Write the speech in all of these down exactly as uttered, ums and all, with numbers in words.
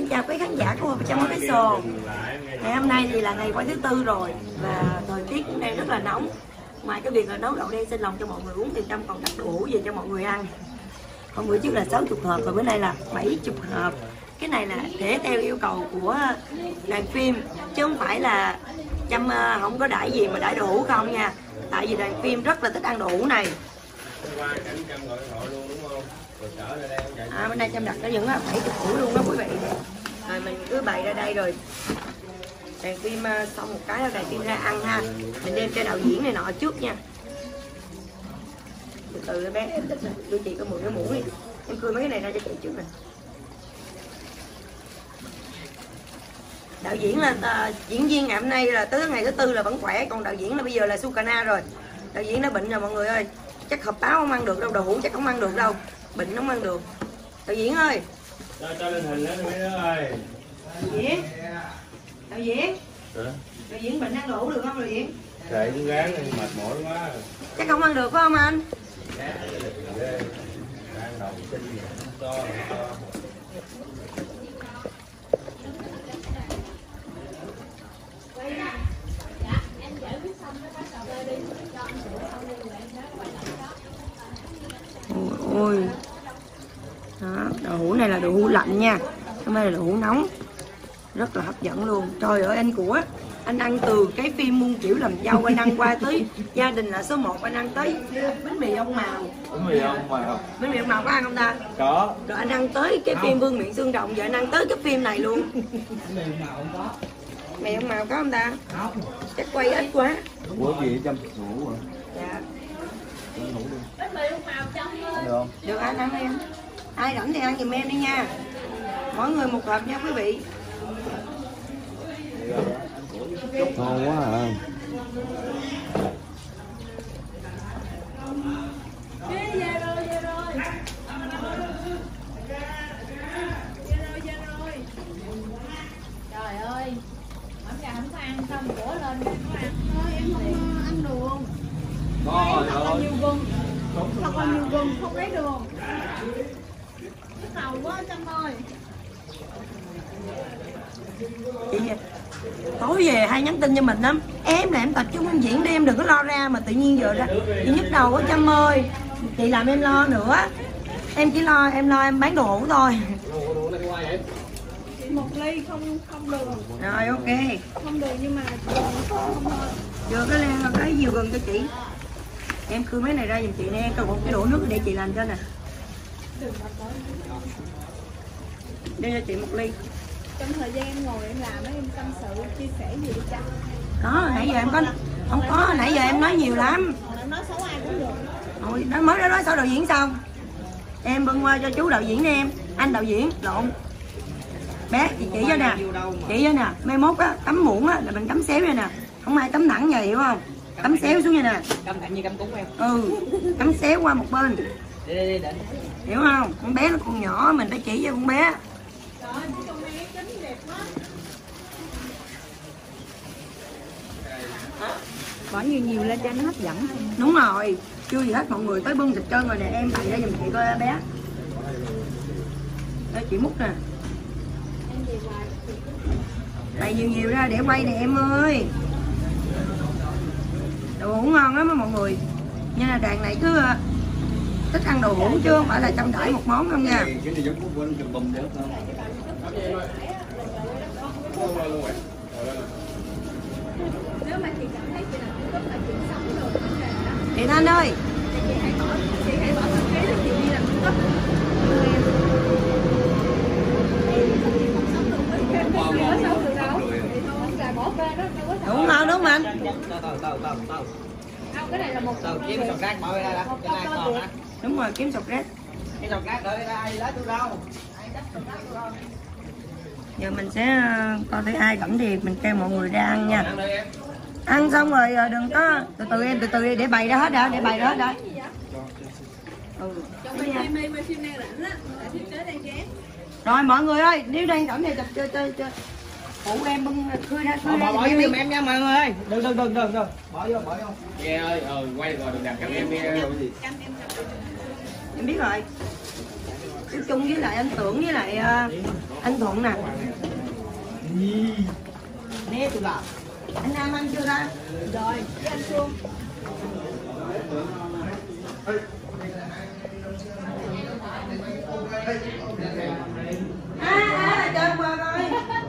Xin chào quý khán giả của Trăm Mối Cái Sồ. Ngày hôm nay thì là ngày quay thứ tư rồi và thời tiết cũng đang rất là nóng. Ngoài cái việc là nấu đậu đen xanh lòng cho mọi người uống thì Trâm còn đặt đồ hũ về cho mọi người ăn. Hôm bữa trước là sáu mươi hộp và bữa nay là bảy mươi hộp. Cái này là để theo yêu cầu của đoàn phim chứ không phải là Trâm không có đãi gì mà đãi đồ hũ không nha. Tại vì đoàn phim rất là thích ăn đồ hũ này. À, bên đây Trâm đặt có những bảy mươi củ luôn đó quý vị. Rồi mình cứ bày ra đây rồi đoàn phim xong một cái là đoàn phim ra ăn ha. Mình đem cho đạo diễn này nọ trước nha. Từ từ bé em thích đưa chị có mười cái mũ đi. Em cưa mấy cái này ra cho chị trước nè. Đạo diễn là uh, diễn viên ngày hôm nay là tới ngày thứ tư là vẫn khỏe, còn đạo diễn là bây giờ là Sukana rồi. Đạo diễn đã bệnh rồi mọi người ơi. Chắc hộp táo không ăn được đâu, đồ hũ chắc không ăn được đâu. Bệnh không ăn được. Đạo diễn ơi. Cho, cho lên hình lên mấy đứa ơi. Đạo diễn. Đạo diễn. Hả? Đạo diễn bệnh ăn đồ hũ được không đạo diễn? Kệ cũng gán đi, mệt mỏi quá. Chắc không ăn được phải không anh? Ôi, ôi. Đó, đồ hũ này là đồ hũ lạnh nha, không phải là đồ hũ nóng, rất là hấp dẫn luôn. Trời ơi anh của anh ăn từ cái phim muôn kiểu làm dâu anh ăn qua tới gia đình là số một, anh ăn tới bánh mì ông màu. Bánh mì ông màu. Bánh mì ông màu có ăn không ta? Có. Rồi anh ăn tới cái phim Vương Miện Xương Rồng, giờ anh ăn tới cái phim này luôn. Mì ông màu không có. Mì ông màu có không ta? Không. Chắc quay ít quá. Ủa gì Trâm ngủ rồi. Dạ. Ngủ đi. Bánh mì ông màu trong Được không? Được anh ăn em. Ai rảnh thì ăn giùm em đi nha. Mỗi người một hộp nha quý vị. Ngon quá à. Về rồi, về rồi. Về rồi, về rồi. Trời ơi. Mắm gà không có ăn xong bữa lên không có ăn. Thôi em không ăn đường. Có thật là nhiều gừng. Thật là nhiều gừng, không lấy đường. Cái tàu quá Trâm ơi. Chị tối về hay nhắn tin cho mình lắm, em là em tập trung em diễn đi, em đừng có lo ra mà tự nhiên giờ ra chị nhức đầu quá Trâm ơi, chị làm em lo nữa, em chỉ lo em lo em bán đồ hũ thôi. Một ly không không đường. Rồi ok. Không đường nhưng mà không thôi. Đưa cái len cái nhiều gừng cho chị, em cưa mấy này ra giùm chị nè, còn một cái đổ nước để chị làm cho nè. Đưa cho chị một ly. Trong thời gian em ngồi em làm em tâm sự chia sẻ gì đi Trâm? Có, nãy giờ em có không có, nãy giờ em nói nhiều lắm. Em nói xấu ai cũng được. Rồi, đó mới đó nói sao đạo diễn xong. Em bưng qua cho chú đạo diễn nè em, anh đạo diễn, lộn. Bé, chị chỉ cho nè, chị cho nè, mai mốt á, tắm muỗng á là mình tắm xéo ra nè. Không ai tắm thẳng vậy hiểu không? Tắm xéo xuống như nè. Cắm thẳng như cắm cúng em. Ừ, tắm xéo qua một bên. Đi đi đi. Hiểu không? Con bé nó còn nhỏ, mình phải chỉ cho con bé. Bỏ nhiều nhiều lên cho nó hấp dẫn. Đúng rồi, chưa gì hết mọi người tới bưng thịt trơn rồi nè, em bày ra giùm chị coi bé. Đây chị múc nè. Bày nhiều nhiều ra để quay nè em ơi. Đồ hũ ngon lắm á mọi người. Nhưng là đoàn này cứ thích ăn đồ hũ chứ không phải là trong đãi một món không nha. Cái này giống của quên chùm bùm vậy không? Nếu mà chị cảm thấy chị làm rất là chuyện sống được vấn đề đó. Chị Thanh ơi. Thì chị hãy bỏ chị hãy bỏ tâm trí là chị đi làm rất Đúng không, đúng không anh? Không, cái này là một Tao kiếm sọt rác bỏ ra đó, cho ai còn á. Đúng rồi, kiếm sọt rác. Cái sọt rác đợi ra ai lấy tôi đâu. Giờ mình sẽ coi thấy ai rảnh thì mình kêu mọi người ra ăn nha. Ăn xong rồi đừng có từ từ em từ từ đi, để bày ra hết đã, để bày ra hết đã. Ừ. Rồi mọi người ơi, nếu đang rảnh thì chụp chơi chơi chơi. Phụ em bưng khơi ra khơi ra. Bỏ vô giùm em nha mọi người ơi. Đừng đừng đừng đừng đừng. Bỏ vô bỏ vô. Nghe ơi, ờ quay rồi đừng đặt cắm em nghe. Em biết rồi. Chú Trung với lại anh Tưởng với lại uh, anh Thuận nè. Nè tụi bà. Anh Nam ăn chưa ra? Rồi, với anh Xuân. À, à, chờ qua coi.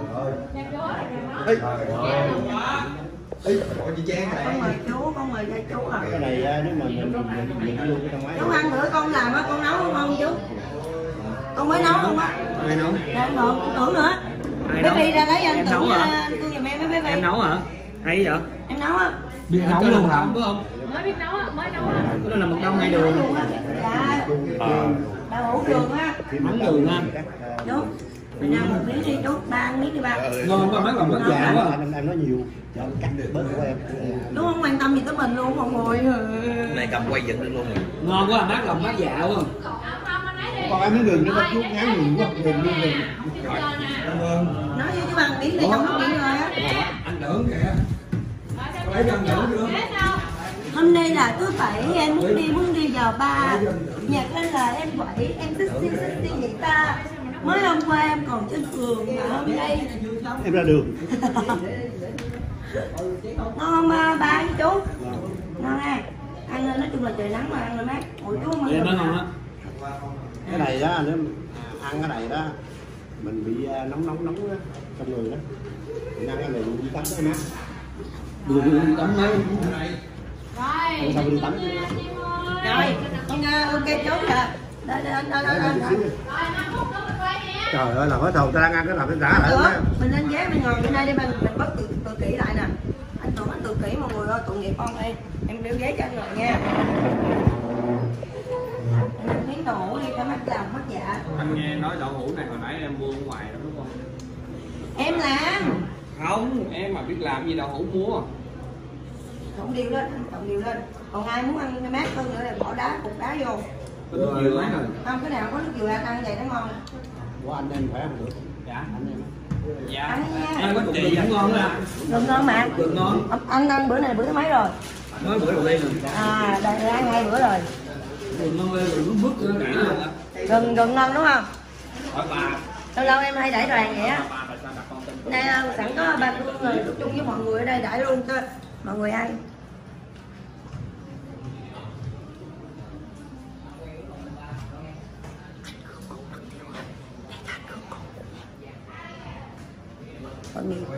Con chị Trang này. Con mời chú, con mời cho chú rồi. Cái này nếu mà mình mình mình luôn cái trong máy. Chú ăn bữa con làm á, con nấu không không chú? Con mới nấu không á? Ai nấu? Dạ, con Tưởng nữa. Ai Bé nấu? Phi ra lấy anh Em Tưởng nấu với hả? anh Cương giùm em với bé Phi. Em nấu hả? Hay vậy? Em nấu á. Biết nấu luôn hả? Phải không? Mới biết nấu á, mới nấu á. Cái đó là mật ong hay đường? Luôn á. Dạ. Đậu hũ đường á. Mắm đường ha. Chú. Mình ăn một miếng đi chú, ba ăn miếng đi ba. Ngon quá, mấy lòng rất dạ quá. Anh em nói nhiều, cho anh cắt được bớt của em. Chú không quan tâm gì tới mình luôn, không ngồi. Này cầm quay dựng được luôn rồi. Ngon quá, mát lòng mát dạ quá. Còn em miếng đường nó có chút ngán đường quá, đường đường đường. Nói với chú ăn miếng đi trong lúc nghỉ ngơi á. Anh Tưởng kìa. Thấy anh Tưởng chưa? Hôm nay là thứ bảy, em muốn đi muốn đi vào ba. Nhạc lên là em quậy, em sexy sexy vậy ta. Mới hôm qua em còn trên phường mà hôm nay Em ra đường. ngon không ba ba với chú? Ngon ha. Ăn lên nói chung là trời nắng mà ăn lên mát. Ủa chú không Em ăn nói ngon á. Cái này đó, nếu ăn cái này đó, mình bị nóng nóng nóng đó, trong người đó. Mình ăn cái này mình đi tắm cái mát. Vừa vừa đi tắm mấy. Không sao đi tắm. rồi, con ok chú rồi. Đây đây anh đây đây anh. Trời ơi, làm hết hồn ta đang ăn cái làm cái giả lại Được, đó. mình lên ghế mình ngồi bên đây đi mình mình bắt tự, tự kỷ lại nè. Anh Tưởng anh tự kỷ mọi người ơi, tội nghiệp con đây. Em đeo ghế cho anh rồi nha. Anh ăn miếng đậu hũ đi cho mắt lòng mắt dạ. Anh nghe nói đậu hũ này hồi nãy em mua ở ngoài đó đúng không? Em làm. Không, em mà biết làm gì đậu hũ mua. Trộn đều lên, trộn đều lên. Còn ai muốn ăn cái mát hơn nữa là bỏ đá, cục đá vô. Có nước dừa rồi. Không, cái nào có nước dừa ăn vậy nó ngon. Của anh em khỏe không được. Dạ. Anh em. Dạ. Ăn nha. Em có cục dừa cũng ngon đó. Được ngon mà. Được ngon. Ông- Anh ăn bữa này bữa thứ mấy rồi? Mới bữa đầu tiên rồi. À, đây là ăn hai bữa rồi. Được ngon lên rồi nó bứt nữa nè. Gần gần ngon đúng không? Hỏi bà. Lâu lâu em hay đẩy đoàn vậy á. Bà tại sao đặt con tin? Đây sẵn có ba Cương rồi chung với mọi người ở đây đẩy luôn cho mọi người ăn. Còn nhiều.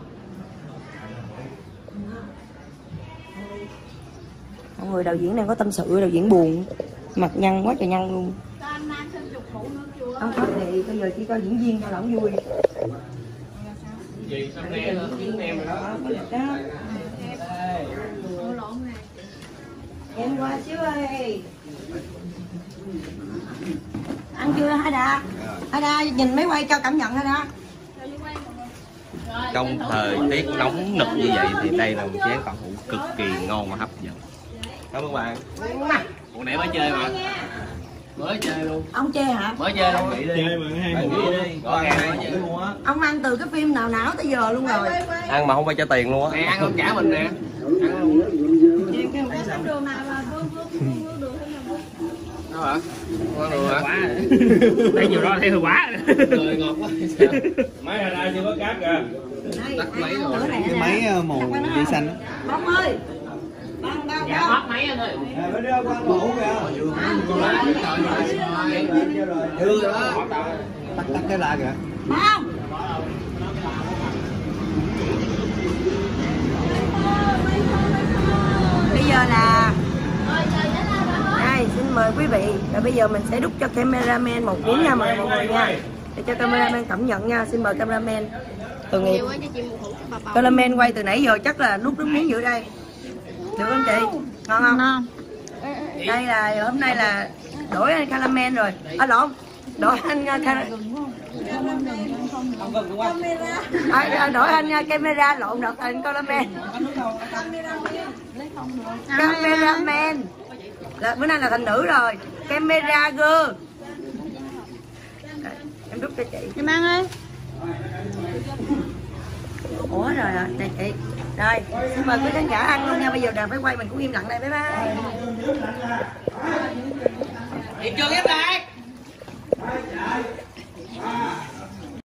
Mọi người đạo diễn đang có tâm sự, đạo diễn buồn, mặt nhăn quá trời nhăn luôn. Anh Nam xin chục phụ nữa chưa? Không có thì bây giờ chỉ có diễn viên thôi là không vui. Gì sao nè kiếm em rồi đó. Có được đó. Ủa lộn nè. Em qua xíu ơi. Ăn chưa Hải Đà? Hải Đà nhìn máy quay cho cảm nhận Hải Đà. Trong thời tiết nóng nực như vậy thì đây là một chén đậu hũ cực kỳ ngon và hấp dẫn. Cảm ơn bạn. Hồi nãy mới chơi mà. Mới chơi luôn. Ông chê hả? Mới chơi luôn. Chơi mà hai Bạn người nghĩ đi. đi. Rõ ràng mới chơi luôn á. Ông ăn từ cái phim nào não tới giờ luôn rồi. Ăn mà không phải trả tiền luôn á. Nè ăn không trả mình nè. Ăn luôn. Có sắm đường nào mà vương vương vương vương đường thế nào? Đó hả? Ngon được hả? Thấy nhiều đó thấy hơi quá. Cười ngọt quá. Sao? Máy ở đây chưa có cáp kìa. Đây, Tắt máy rồi. bữa này Cái nè. máy màu dây xanh. Bông ơi. Bông bông Dạ bông. bắt máy anh ơi. Mới đưa qua ngủ kìa. Đưa đó. Tắt tắt cái la kìa. Bông. Bây giờ là đây xin mời quý vị và bây giờ mình sẽ đút cho cameraman một miếng nha mọi người nha, để cho cameraman cảm nhận nha. Xin mời cameraman tội nghiệp. Cameraman quay từ nãy giờ chắc là đút nước miếng giữa đây được không chị? Ngon không? Ngon. Đây là hôm nay là đổi anh cameraman rồi, à lộn đổi anh cameraman, à, đổi anh camera lộn được anh cameraman. Cameraman là bữa nay là thành nữ rồi. Camera girl. Em đút cho chị. Em ăn ơi. Ủa rồi à, này chị. Rồi, xin mời quý khán giả ăn luôn nha. Bây giờ đang phải quay mình cũng im lặng đây. Bye bye. Hiện trường em là